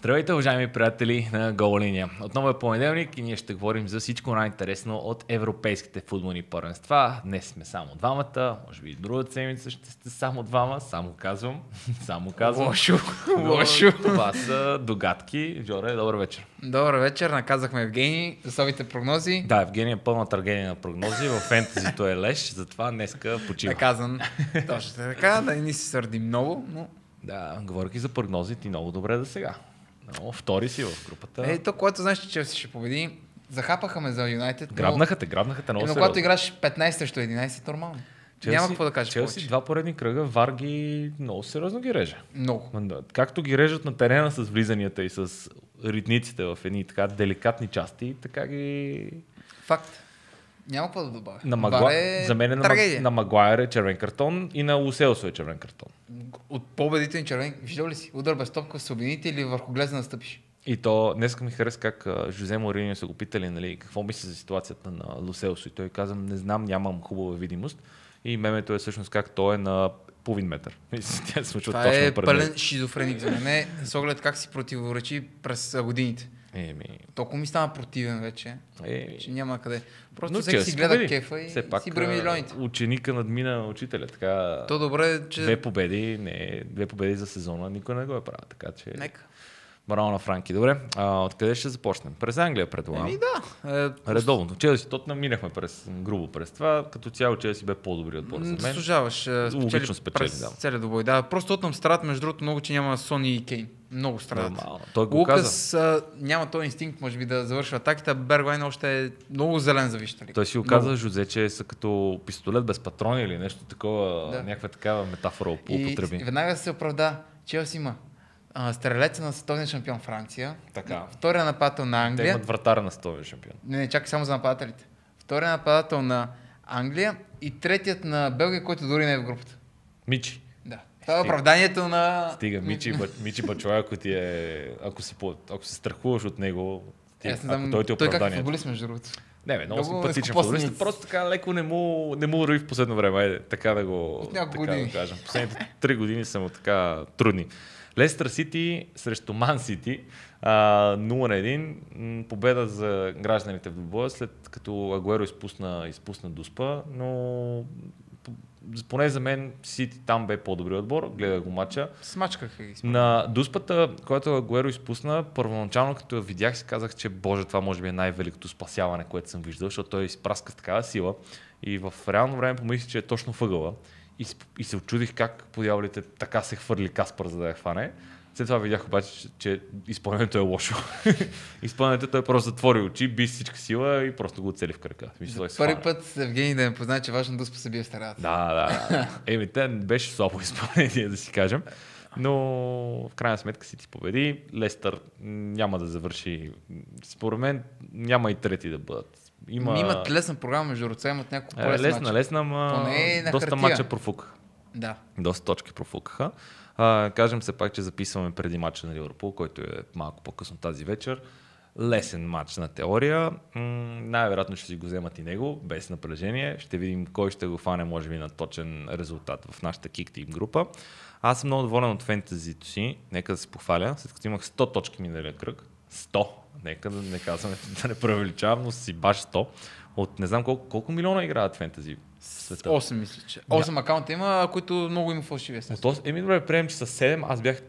Здравейте, уважаеми приятели на Гол Линия. Отново е понеделник и ние ще говорим за всичко най-интересно от европейските футболни първенства. Днес сме само двамата, може би и другата седмица ще сте само двама, само казвам. Лошо. Това са догадки. Жоре, добър вечер. Добър вечер, наказахме Евгений за своите прогнози. Да, Евгений е пълна търгения на прогнози, в фентезито е леш, затова днеска почива. Наказан. Точно така, да ни се сърди много, но... Да, говоряки за прогнози, ти много добре да сега. Но втори си в групата. То, което знаеш, че Челси ще победи, захапаха ме за Юнайтед. Грабнаха те много но сериозно. когато играш 15 срещу 11, нормално. Няма какво да кажеш Челси повече. два поредни кръга, Вар ги много сериозно ги реже. Много. Както ги режат на терена с влизанията и с ритниците в едни така деликатни части, така ги... Факт. Няма какво да добавя. За мен на Магуайер е червен картон и на Луселсо е червен картон. От победителен червен, виждал ли си? Удар без топка с обвините или върху глеза настъпиш? И то днес ми хареса как Жозе Мориньо са го питали, нали, какво мисли за ситуацията на Луселсо. И той каза, не знам, нямам хубава видимост. И мемето е всъщност как той е на половин метър. Тя се случва това точно е пред пълен шизофреник за мен, с оглед как си противоречи през годините. Толкова ми стана противен вече, че няма къде. Просто всеки си гледа кефа и си брои милионите. Ученика надмина учителя. Така, то добре, че... Две победи за сезона, никой не го е правил. Така че... Нека. Браво на Франки. Добре, откъде ще започнем? През Англия, предполагам. Да. Редовно. Челси, Тотнъм минахме грубо през това. Като цяло Челси бе по-добрият отбор за мен. Заслужаваш. Логично спечели, да. Целият добой. Да, просто Тотнъм страдат, между другото, много, че няма Сони и Кейн. Много страдат. Той го Лукас няма този инстинкт, може би, да завършва атаките, а Бергвайн още е много зелен за вижте. Той си го каза, Жозе, че са като пистолет без патрони или нещо такова, някаква такава метафора употреби. И веднага се оправда. Челси има стрелеца на световния шампион Франция. Така. Втория нападател на Англия. Те имат вратаря на световния шампион. Не, чакай само за нападателите. Втория нападател на Англия и третият на Белгия, който дори не е в групата. Мичи. Да. Това е оправданието на... Стига, Мичи Бачуай, ако се страхуваш от него, той ти е оправданието. Той как футболист, между другото. Не, много симпатичен футболист. Просто така леко не му ръви в последно време. Така да го кажем. Последните 3 години са му така трудни. Лестър Сити срещу Ман Сити, 0-1, победа за гражданите в двубоя, след като Агуеро изпусна Дуспа, но поне за мен Сити там бе по-добри отбор, гледах го мача. Смачкаха ги. На Дуспата, който Агуеро изпусна, първоначално като я видях си казах, че боже, това може би е най-великото спасяване, което съм виждал, защото той изпраска с такава сила и в реално време помислих, че е точно въгъла. И се очудих как по дяволите така се хвърли Каспар, за да я хване. След това видях обаче, че изпълнението е лошо. Изпълнението той просто затвори очи, би всичка сила и просто го оцели в кръка. Първи път Евгений да ме познае, че важно Дуспа се бие в старата. Да. Те беше слабо изпълнение, да си кажем. Но в крайна сметка си ти победи. Лестър няма да завърши. Според мен няма и трети да бъдат. Имат лесна програма, между руца имат няколко по-лесна лесна, ама доста мача профукаха. Да. Доста точки профукаха. Кажем се пак, че записваме преди мача на Ливърпул, който е малко по-късно тази вечер. Лесен матч на теория. Най-вероятно ще си го вземат и него, без напрежение. Ще видим кой ще го фане, може би, на точен резултат в нашата Kick Team група. Аз съм много доволен от фентезито си. Нека да се похваля. След като имах 100 точки миналия кръг. 100. Нека да не казваме, да не преувеличавам, но си баш 100. От не знам колко милиона играят фентези в света. 8 мисля, че. 8 акаунта има, които много има фалшиви. Добре, приемем, че са 7, аз бях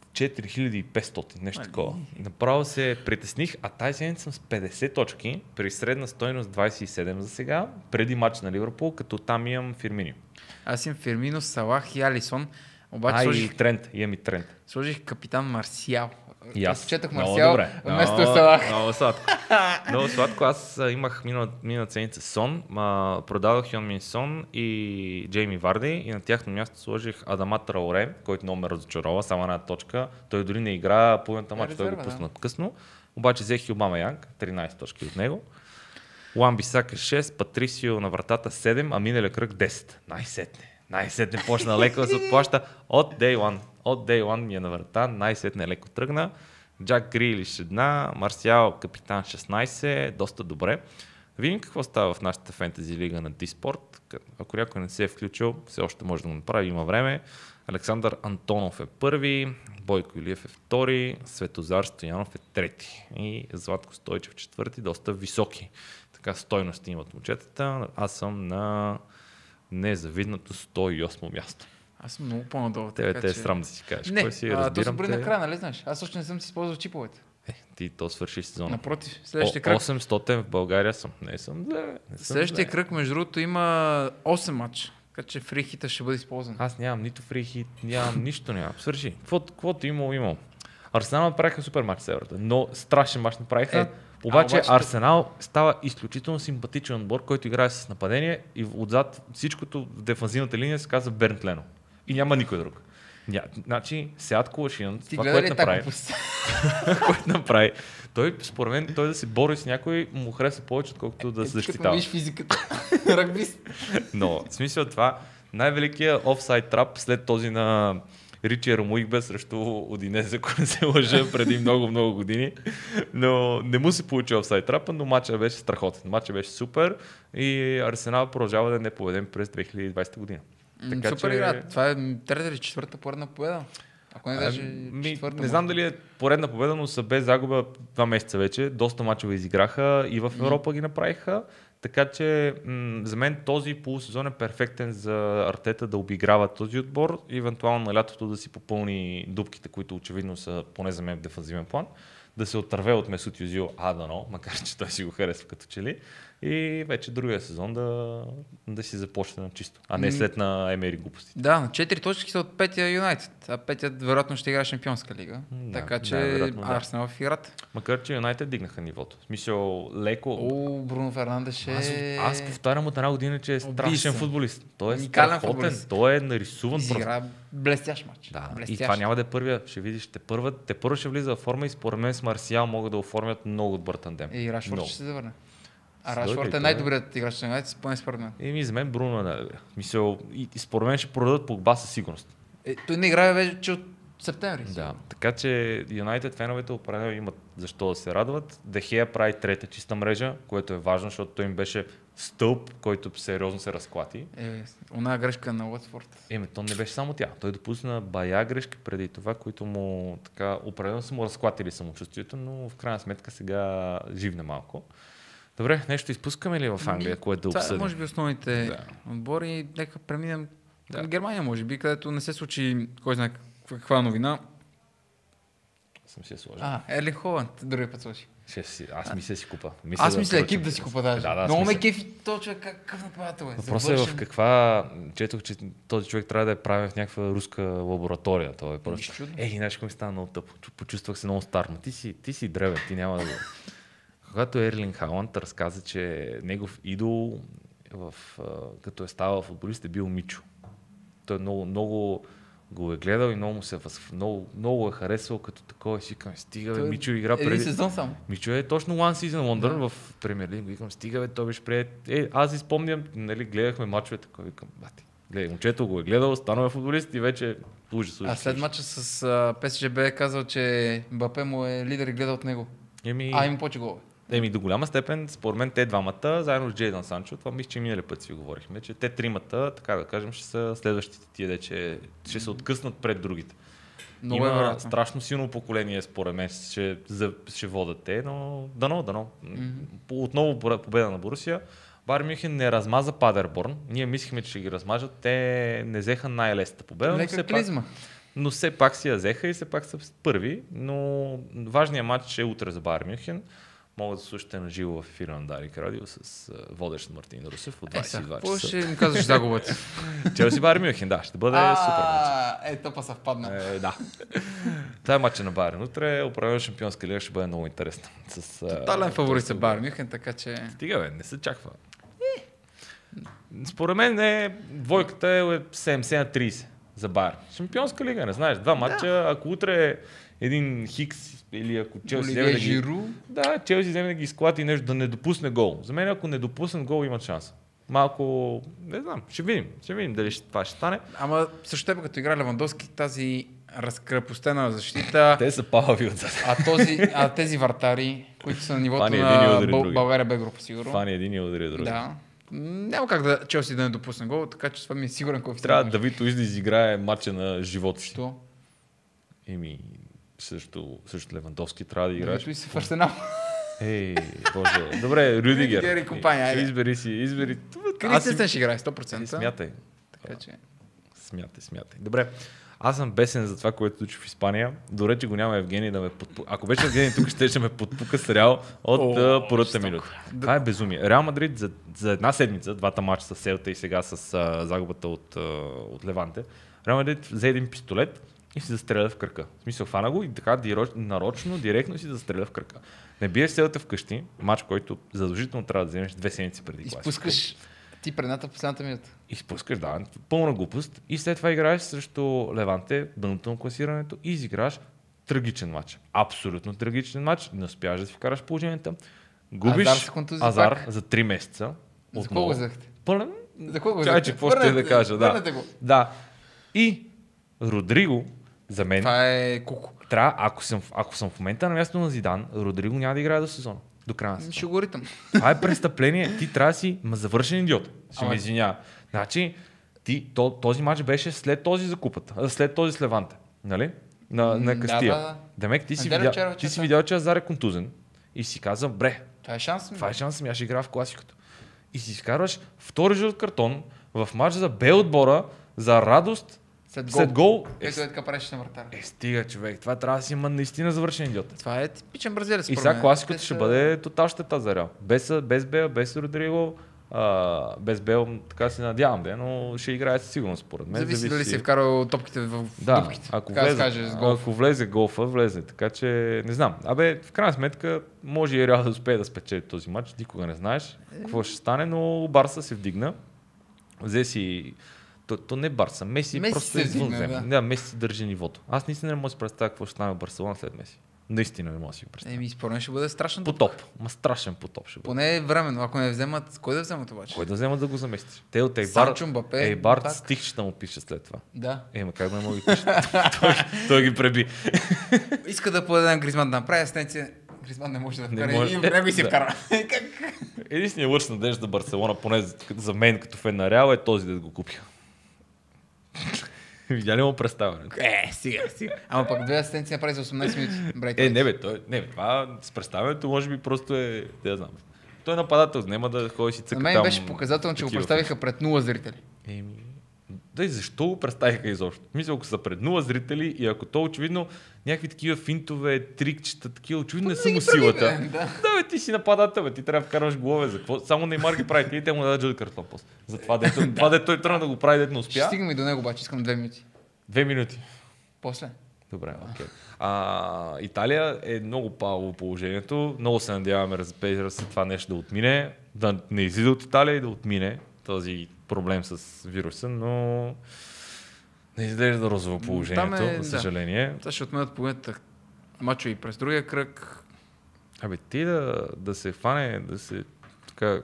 4500, нещо такова. Направо се притесних, а тази седмица съм с 50 точки, при средна стойност 27 за сега, преди матч на Ливърпул, като там имам Фирминио. Аз имам Фирмино, Салах и Алисон. Обаче имам и Трент. Сложих капитан Марсиал. И аз. Четах Марсиал вместо Салах. Много сладко. Много сладко. Аз имах миналата седмица Сон, продадох Йон Мин Сон и Джейми Варди и на тяхно място сложих Адама Траоре, който много ме разочарова, само една точка. Той дори не игра половината мач, той го пусна късно. Обаче взех и Обама Янг, 13 точки от него. Уан Бисака 6, Патрисио на вратата 7, а миналия кръг 10. Най-сетне почна леко да се отплаща от Day One. От Day One ми е на врата, най-сетне леко тръгна. Джак Грилиш една, Марсиал капитан 16, доста добре. Видим какво става в нашата фентези лига на Диспорт. Ако някой не се е включил, все още може да го направи, има време. Александър Антонов е първи, Бойко Илиев е втори, Светозар Стоянов е трети и Златко Стойчев четвърти, доста високи. Така стойности имат момчетата. Аз съм на незавидното 108 място. Аз съм много по-надолу. Те е срам да си кажеш. Не, то се брои накрая, нали знаеш? Аз още не съм си използвал чиповете. Ти то свърши сезона. Напротив, следващия кръг. 800 в България съм. Не съм зле. Следващия кръг, между другото, има 8 матча. Така че фрихита ще бъде използван. Аз нямам нито фрихит, нямам нищо, нямам. Свърши. Каквото имал. Арсенал направиха супер матч с Еврата, но страшен матч направиха. Обаче Арсенал става изключително симпатичен отбор, който играе с нападение и отзад всичкото в дефанзивната линия се казва Бернт Лено. И няма никой друг. Значи, Сеат Ковашинът, това, което направи, той, според мен, той да се бори с някой, му хареса повече, отколкото да се защитава. Като виж физиката, ръгбист. Но, в смисъл това, най-великият офсайд трап след този на Ричи Рамуигбе срещу Удинезе, ако не се лъжа, преди много години. Но не му се получи офсайд трапа, но матчът беше страхотен. Матчът беше супер и Арсенал продължава да не победен през 2020 година. Така, супер игра. Това е трета или четвърта поредна победа. Ако не даже четвърта. Не знам дали е поредна победа, но са без загуба 2 месеца вече. Доста мачове изиграха и в Европа ги направиха. Така че за мен този полусезон е перфектен за Артета да обиграва този отбор и евентуално на лятото да си попълни дупките, които очевидно са, поне за мен в дефанзивен план, да се отърве от Месут Юзил Адано, макар че той си го харесва като че ли, и вече другия сезон да си започне на чисто, а не след на Емери глупости. Да, на 4 точки са от петия Юнайтед, а петият вероятно ще играе Шампионска лига, така че Арсенал в играта. Макар че Юнайтед дигнаха нивото. В смисъл леко. Бруно Фернандеш Аз повтарям от една година, че е страшен футболист. Той е страхотен, той е нарисуван. Изигра блестящ матч. Да. И това няма да е първия. Ще видиш, те първо ще влиза в форма и според мен с Марсиал могат да оформят много добър тандем. И Рашфорд ще се завърне. А Рашфорд е най-добрият играч на Юнайтед, поне според мен. За мен Бруно е най-добрият. Мисля, и според мен ще продадат Погба със сигурност. Той не играе вече от септември. Да, така че Юнайтед феновете определено имат защо да се радват. Дехея прави трета чиста мрежа, което е важно, защото той им беше стълб, който сериозно се разклати. Она грешка на Уотфорд. То не беше само тя. Той допусна бая грешки преди това, които му така определено са му разклатили самочувствието, но в крайна сметка сега живне малко. Добре, нещо изпускаме ли в Англия, което да обсъдим? Това може би основните отбори. Нека преминем към Германия, може би, където не се случи кой знае каква новина. Съм си я сложил. Ерлинг Холанд, другия път сложи. Аз мисля си купа. Аз мисля екип да си купа даже. Много ме кефи този човек, какъв нападател е. Въпросът е в каква... Четох, че този човек трябва да е правен в някаква руска лаборатория. Това е просто... Иначе ми стана много тъпо. Почувствах се много стар. Но ти си древен, ти няма да го... Когато Ерлинг Холанд разказа, че негов идол като е ставал футболист е бил Мичо. Той много го е гледал и много е харесал като такова и си викам, стига бе, Мичо игра преди... Един сезон само. Мичо е точно one season wonder в Премиер Лиг. Викам, стига бе, той беше преди... Аз си спомням, гледахме мачовете, такова викам, бати. Гледай, момчето го е гледал, станал е футболист и вече ужас. А след мача с ПСЖ е казал, че Мбапе му е лидер и гледа от него. Има повече голове. До голяма степен, според мен, те двамата, заедно с Джейдан Санчо, това мисля, че миналия път си говорихме, че те тримата, така да кажем, ще са следващите тия, че ще се откъснат пред другите. Има страшно силно поколение, според мен, ще водят те, но дано. Отново победа на Борусия. Байер Мюнхен не размаза Падерборн. Ние мислихме, че ще ги размажат. Те не взеха най-лесната победа. Но все пак си я взеха и все пак са първи. Но важният матч е утре за Байер Мюнхен. Могат да слушате на живо в ефира на Дарик Радио с водещ Мартин Русев от 22 часа. Какво ще им казваш загубата? Челси Байер Мюнхен, да, ще бъде супер матч. Топа съвпадна. Да. Това е матча на Байерн. Утре определено Шампионска лига ще бъде много интересна. Тотален фаворит за Байер Мюнхен, така че... Стига бе, не се чаква. Според мен двойката е 70-30 за Байерн. Шампионска лига, не знаеш. Два матча, ако утре един Хикс или ако Челси вземе да ги изклати нещо, да не допусне гол. За мен, ако не допусне гол, имат шанс. Малко, не знам, ще видим дали това ще стане. Ама също тебе, като игра Левандовски, тази разкрепостена защита. Те са палави отзад. А тези вратари, които са на нивото на България Б група, сигурно. Фани един и удари други. Да. Няма как да Челси да не допусне гол, така че това ми е сигурен коефициент. Трябва Давид Луиз да изиграе матча на живота си. Що? Също Левандовски трябва да играеш. Давид Луиз в Арсенал. Боже. Добре, Рюдигер. И компания, избери. Кристенсен ще играе 100%. Смятай. Така че... Смятай. Добре. Аз съм бесен за това, което случи в Испания. Добре, че го няма Евгений да ме подпука. Ако беше Евгений тук, ще ме подпука с Реал от първата минута. Това е безумие. Реал Мадрид за една седмица, двата мача с Селта и сега с загубата от Леванте, Реал Мадрид взе един пистолет и си застреля в кръка. В смисъл, фана го и така нарочно, директно си застреля в кръка. Не биеш Селта вкъщи, мач, който задължително трябва да вземеш 2 седмици преди класика. Изпускаш ти предната в последната минута. Изпускаш, да, пълна глупост и след това играеш срещу Леванте, дъното на класирането и изиграш трагичен матч. Абсолютно трагичен матч. Не успяваш да си вкараш положението. Губиш Азар за 3 месеца. За кого го взехте? Пълен? За кого го взехте? Чай, че какво ще да кажа. Да. И Родриго, за мен... Това е куко. Ако съм в момента на място на Зидан, Родриго няма да играе до сезона. До края на сезона. Ще го ритам. Това е престъпление. Ти трябва да си завършен идиот. Ще ме извинява. Значи, този матч беше след този за купата. След този с Леванте. Нали? На Кастия. Да. Демек, ти си видял, че Азар е контузен. И си каза, бре. Това е шанс ми. Това е шанс ми. Аз ще играя в класиката. И си изкарваш втори жълт картон в матч за Б отбора за радост. След гол. Ето е така правиш на вратаря. Стига, човек. Това трябва да си има наистина завършен идиот. Това е типичен бразилец. И сега класиката ще бъде тотал щета за Реал. Без Бел, без Родриго, без Бел, така се надявам, но ще играе със сигурност според мен. Зависи дали си е вкарал топките в дупките. Ако влезе голфа, влезе. Така че не знам. В крайна сметка може и Реал да успее да спечели този матч. Никога не знаеш какво ще стане, но Барса се вдигна. Взе си... То не Барса, Меси просто извънземно. Да, Меси си държи нивото. Аз наистина не мога да си представя какво ще стане в Барселона след Меси. Наистина не мога да си го представя. Според мен ще бъде страшен потоп. Страшен потоп ще бъде. Поне временно, ако не вземат, кой да вземат обаче? Кой да вземат да го заместиш? Те от Ейбар стихчета му пише след това. Да. Как да му ги пише? той ги преби. Иска да подаде на Гризман да направи асистенция. Гризман не може да вкара и него и се вкара. Единственият лъч надежда за Барселона, поне за мен като фен на Реал, е този да го купи. Видя ли му представянето? Сега. Ама пък 2 асистенции направи за 18 минути. Това с представянето може би просто е, да знам. Той е нападател, няма да ходи си цъка там. На мен беше показателно, че го представиха пред 0 зрители. Защо го представиха изобщо? Мисля, ако са пред 0 зрители и ако то очевидно някакви такива финтове, трикчета, такива очевидно не са му силата. Да, ти си нападател, ти трябва да вкарваш голове. За какво? Само Неймар ги прави и те му дадат жълт картон после. За това дето той тръгна да го прави, дето не успя. Ще стигам и до него обаче, искам 2 минути. 2 минути? После. Добре, окей. Италия е много палово положението. Много се надяваме, разбира се, това нещо да отмине. Да не излиза от Италия и да отмине този проблем с вируса, но не изглежда розово положението, за съжаление. Това ще отменят половината мачо и през другия кръг. Ти да се хване, да се така...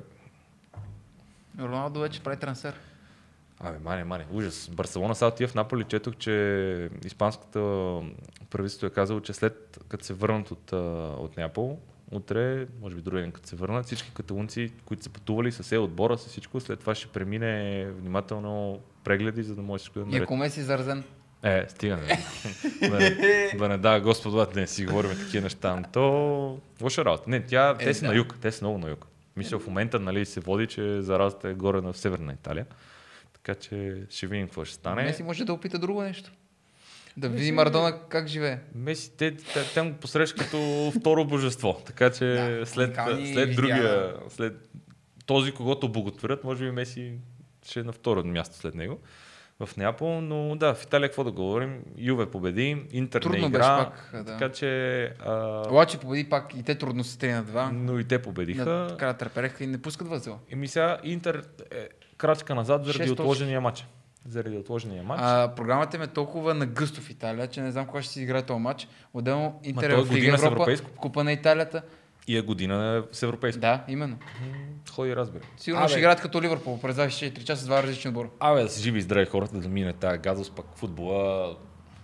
Роналдо вече прави трансфер. Мане, ужас. Барселона сега отива в Наполи, четох, че испанската правителство е казало, че след като се върнат от Неапол, утре, може би другия ден като се върнат, всички каталунци, които са пътували с отбора, с всичко, след това ще премине внимателно прегледи, за да може всичко да наред. И ако Меси заразен? Стига. Да не дава Господ, да не си говорим такива неща. Но то лоша работа. Те са на юг. Те са много на юг. Мисля, в момента се води, че заразата е горе в Северна Италия. Така че ще видим какво ще стане. Меси може да опита друго нещо. Да види Марадона как живее. Меси, те го посрещат като второ божество. Така че след другия, след този, когото боготворят, може би Меси ще е на второ място след него в Неапол. Но в Италия какво да говорим? Юве победи, Интер не игра. Така че... Лачи победи пак и те трудно са 3-2. Но и те победиха. Така търпереха и не пускат възела. Сега Интер е крачка назад заради отложения матч. Програмата им е толкова нагъсто в Италия, че не знам кога ще си играе този матч. Отделно Интер в Лига Европа, Купа на Италията. И е година с европейско. Да, именно. Ходи разбери. Сигурно ще играят като Ливърпул, през 24 часа с 2 различни отбора. Да са живи и здрави хората да мине тази газост, пък футбола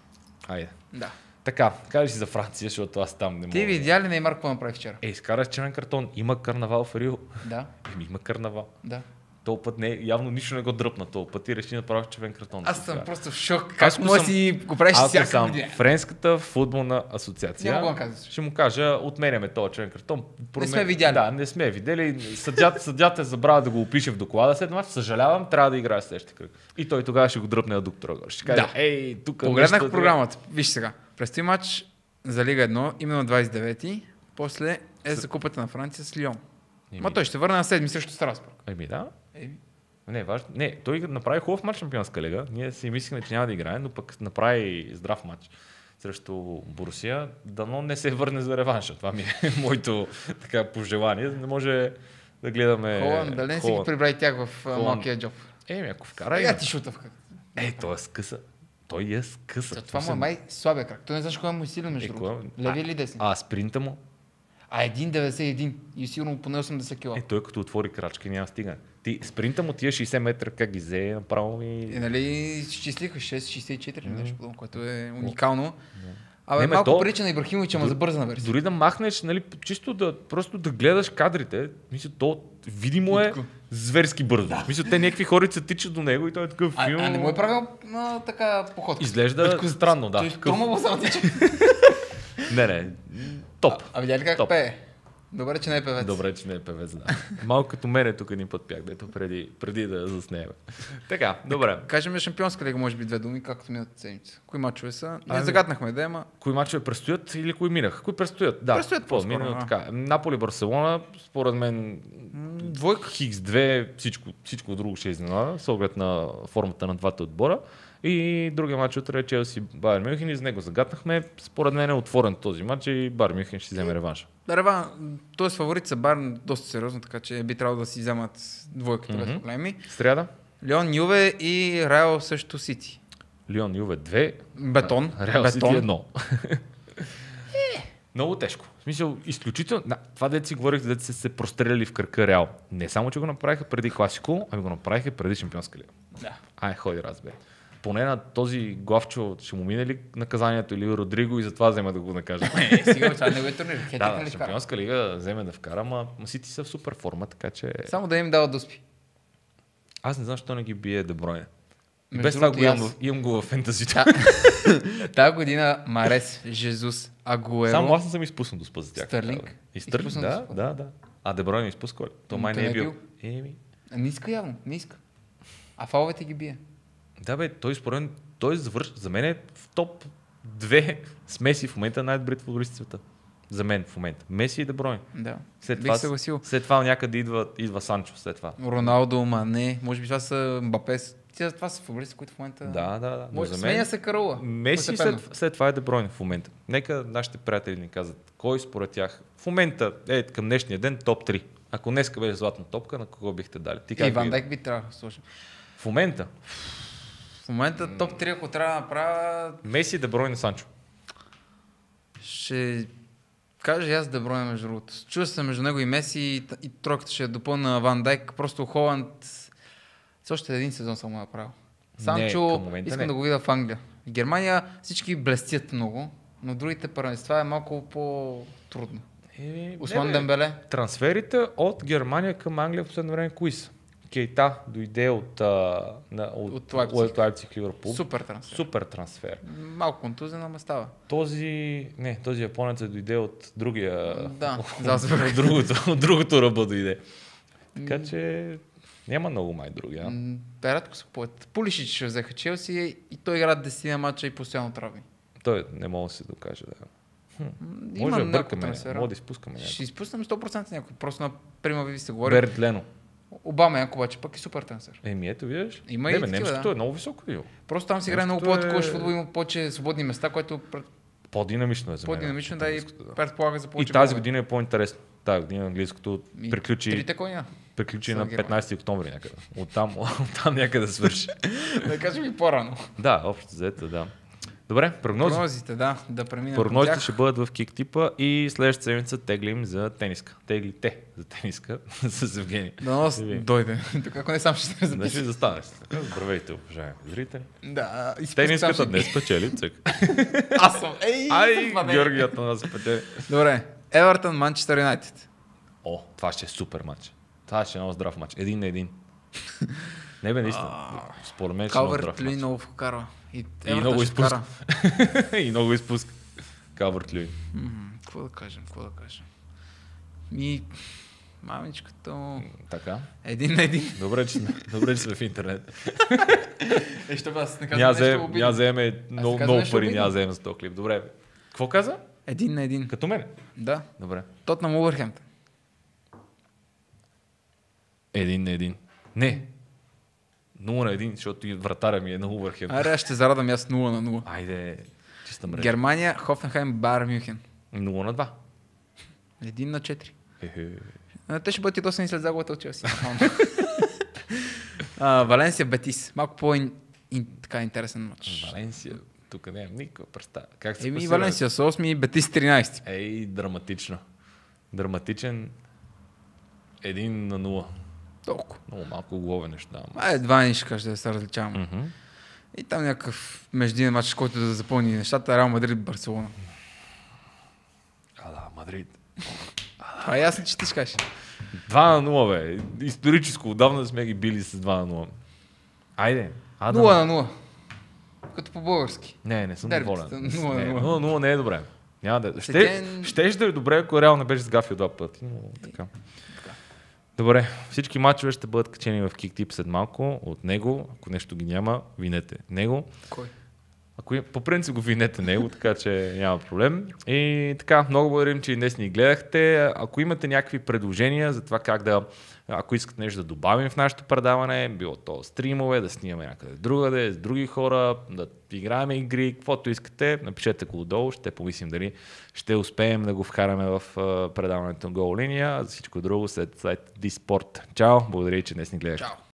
Айде. Да. Така, кажи си за Франция, защото аз там не мога. Ти видя ли Неймар какво направи вчера? Изкара червен картон. Има карнавал в Рио. Да. Има карнавал. Да. Този път явно нищо не го дръпна. Този път и реши да направи червен картон. Аз съм просто в шок. Как може да си го правиш всяка година? Френската футболна асоциация. Няма го казваш. Ще му кажа, отменяме този червен картон. Не сме видяли. Да, не сме видели. Съдята забравя да го опише в доклада след мач. Съжалявам, трябва да играе следващия кръг. И той тогава ще го дръпне на доктора. Ще каже, тук. Погледнах програмата. Виж сега. Предстои мач за Лига 1, именно 29-ти. После за Купата на Франция с Лион. Ма той ще върне на 7 срещу Страсбург. Да. Не, важно. Не, той направи хубав матч в Шампионска лига. Ние си мислихме, че няма да играе, но пък направи здрав матч срещу Борусия. Дано не се върне за реванша. Това ми е моето пожелание. Не може да гледаме Холанд, дали не си ги прибрали тях в малкия джоб? Ако вкара... ти шутавка. Той е скъса. Той е скъса. Това му е май слабия крак. Той не знаеш кой му е силен между другото. Леви или десни? Спринта му? 1,91 и сигурно поне 80 кг. Той като отвори крачка няма стигане. Спринта му тия 60 метра как ги взе, направо ми... Нали изчислиха 6,64 нещо подобно, което е уникално. Малко прилича на Ибрахимович, ама за бързана версия. Дори да махнеш, нали, чисто просто да гледаш кадрите, мисля, то видимо е зверски бързо. Да. Мисля, те някакви хора се тичат до него и той е такъв филм. Не му е правил така походка. Изглежда странно, да. Тома само тича. Не, топ. Видя ли как пее? Добре, че не е певец. Добре, че не е певец, да. Малко като мене тук един път пях, дето преди да заснеме. Така, добре. Кажем Шампионска лига, може би 2 думи, както миналата седмица. Кои мачове са? Ние загаднахме да има. Кои мачове предстоят или кои минаха? Кои предстоят? Да, предстоят по-скоро. Така. Наполи-Барселона, според мен двойка. Хикс-2, всичко друго ще изненада, с оглед на формата на двата отбора. И другия матч утре е Челси Байер Мюнхен и за него загаднахме. Според мен е отворен този матч и Байер Мюнхен ще си вземе реванша. Тоест фаворит са Байер доста сериозно, така че би трябвало да си вземат двойката без проблеми. Сряда? Лион Юве и Реал също Сити. Лион Юве 2. Бетон. Реал Сити 1. Много тежко. В смисъл, изключително. Това дете си говорих, дете се простреляли в кръка Реал. Не само, че го направиха преди Класико, ами го направиха преди Шампионска лига. Да. Ходи разбе. Поне на този главчо ще му мине ли наказанието или Родриго и затова взема да го накажа. Сега това не го е турнир. Да, Шампионска лига вземе да вкара, ма Сити са в супер форма, така че... Само да им дава да успи. Аз не знам, защо не ги бие Де Бройне. Без това имам го в фентазито. Тази година Марес, Жезус, Агуеро... Само аз не съм изпуснал да спа за тях. Стърлинг. Да. А Де Бройне изпуска ли? То май не е бил. Не иска явно, не иска. А фаловете ги бие. Да бе, той според мен, за мен е в топ 2 смеси в момента най-добрите футболисти в света. За мен в момента. Меси и Де Бройне. Да. След това някъде идва Санчо след това. Роналдо, Мане, може би това са Мбапе. Това са футболисти, които в момента... Да. Може да сменя се Карула. Меси след това е Де Бройне в момента. Нека нашите приятели ни казват кой според тях в момента към днешния ден топ 3. Ако днеска беше златна топка, на кого бихте дали? Ван Дайк би трябва да слушам. В момента топ 3, ако трябва да направя... Меси, Де Бройне, Санчо. Ще кажа аз Де Бройне между другото. Чува се между него и Меси и тройката ще допълна Ван Дайк. Просто Холанд с още един сезон съм го направил. Санчо искам да го видя в Англия. В Германия всички блестят много, но другите първенства е малко по-трудно. Осман Дембеле. Трансферите от Германия към Англия в последно време кои са? Кейта дойде от Лайпциг Ливърпул. Супер трансфер. Малко контузен, ама става. Този японец дойде от другия... Да, от другото ръба дойде. Така че няма много май други. Рядко се купуват. Пулишич ще взеха Челси и той игра 10 мача и постоянно травми. Той не мога да се докаже, да. Може да бъркаме, може да изпускаме някой. Ще изпуснем 100% някой. Просто например ви се говори. Берт Лено. Обама Янко обаче пък е супер трансфер. Ето виждаш. Има и такива, немското е много високо. Просто там се играе много по-атакуващ футбол, има повече свободни места, което... По-динамично е за мен. По-динамично, да, и предполага за повече. И тази година е по-интересно. Тази година английското приключи на 15 октомври някъде. Оттам някъде свърши. Да кажем и по-рано. Да, общо взето, да. Добре, прогнози. Прогнозите, да преминем. Прогнозите ще бъдат в Киктипа и следващата седмица теглим за тениска. Теглите за тениска с Евгений. Да, дойде. Тук ако не сам ще се запиша. Да ще застане. Здравейте, уважаеми зрители. Да, тениската днес печели. Цък. Аз съм. Георгията на спечели. Добре, Евертън, Манчестър Юнайтед. О, това ще е супер матч. Това ще е много здрав матч. 1-1. Не бе, наистина. Според мен ще е много здрав матч. Калвърт-Люин много вкарва. И много изпуска. И много изпуска. Калвърт-Люин. Какво да кажем? Мамичката... Така. 1-1. Добре, че сме в интернет. Ще аз не казвам нещо обидно. Няма вземе много пари, няма вземе за този клип. Добре. Какво каза? 1-1. Като мене? Да. Добре. Тотнъм Увърхемптън. 1-1. Не. 0-1, защото и вратаря ми е на Увърхемптън. Аре, аз ще зарадам аз 0-0. Айде, чиста мрежа. Германия, Хофенхайм, Байер Мюнхен. 0-2. 1-4. Те ще бъдат ядосани след загубата от Челси. Валенсия, Бетис. Малко така интересен матч. Валенсия, тук нямам никаква представа. Как се класира? Валенсия с 8, Бетис 13. Драматично. Драматичен 1-0. Толкова. Много малко голове неща. Едва не ще кажа да се различаваме. И там някакъв междинен матч, който да запълни нещата. Реал Мадрид, Барселона. Мадрид. Това е ясно, че ти ще кажеш. 2-0, бе. Историческо. Отдавна сме ги били с 2-0. Айде. 0-0. Като по-български. Не съм доволен. 0-0 не е добре. Щеше да е добре, ако Реал не беше сгафил 2 пъти. Но така. Добре, всички мачове ще бъдат качени в Киктип след малко от него. Ако нещо ги няма, винете него. Кой? По принцип го винете него, така че няма проблем. И така, много благодарим, че и днес ни гледахте. Ако имате някакви предложения за това как ако искате нещо да добавим в нашето предаване, било то стримове, да снимаме някъде другаде, с други хора, да играем игри, каквото искате, напишете го долу, ще помислим дали ще успеем да го вкараме в предаването на Гол Линия. За всичко друго след сайт Диспорт. Чао, благодаря, че днес ни гледахте. Чао.